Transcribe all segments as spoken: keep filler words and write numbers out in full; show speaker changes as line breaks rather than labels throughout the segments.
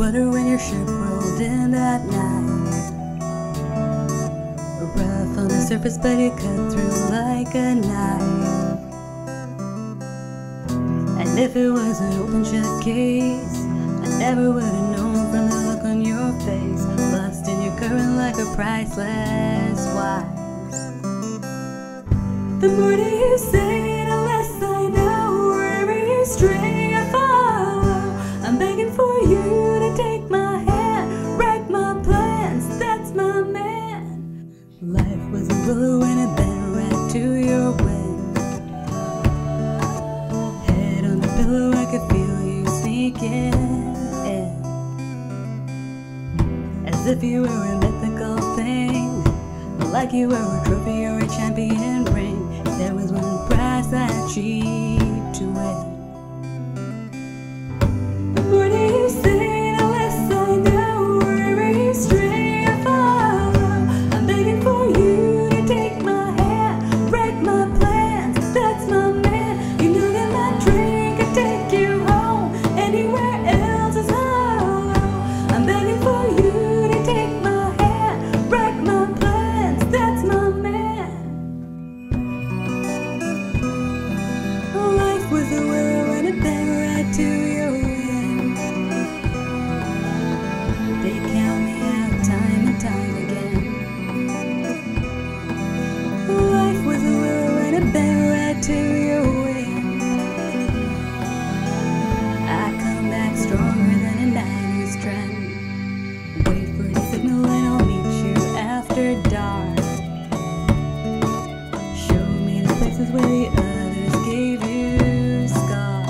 butter when your ship rolled in that night. Rough on the surface, but you cut through like a knife. And if it was an open shut case, I never would have known from the look on your face. Lost in your current like a priceless wine. The more that you say, the less I know. Wherever you stray, I follow. I'm begging for you to take my hand, write my plans, that's my man. Life was a willow and it bent right to your wind. Head on the pillow, I could feel you sneaking in, as if you were a mythical thing, like you were a trophy or a champion ring. There was one prize I cheat to win. The more that you say, the less I know. Wherever you stray, I follow. I'm begging for you to take my hand, write my plans, that's my man. You know that my dream could take you home, anywhere else is hollow. I'm begging for you to take my hand, write my plans, that's my man. Life was a willow and it bent right to your wind. They count me out time and time again. Life was a willow and it bent right to your wind. I come back stronger than a nine-year trend. Wait for the signal and I'll meet you after dark. Show me the places where the others gave you scars.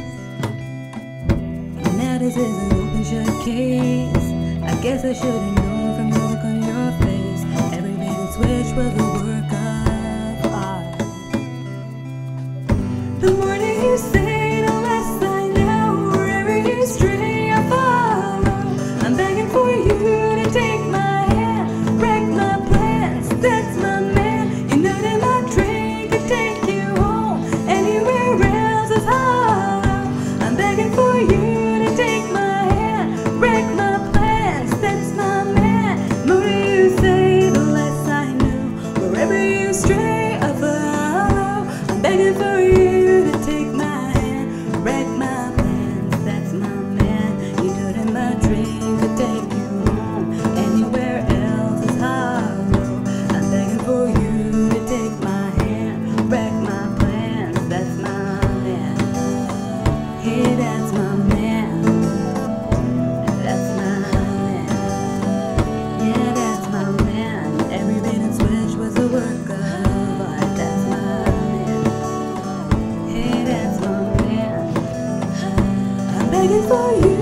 And now this is an open shut case. I guess I should have known from the look on your face. Every bait and switch was a work of art. The more that you say, the less I know. Wherever you stray, I follow. I'm begging for you to take my hand, write my plans, that's my man. You know that my train could take you home, anywhere else is hollow. I'm begging for you to take my hand, write my plans, that's my man. The more you say, the less I know. Wherever you stray, I follow. I'm begging for you to take my hand, write my plans, that's my man. You know that my train could take you home, anywhere else is hollow. I'm begging for you to take my hand, write my plans, that's my man. Hey, that's my man. That's my man. Yeah, that's my man. Every bait and switch was a work of art. That's my man. Hey, that's my man. I'm begging for you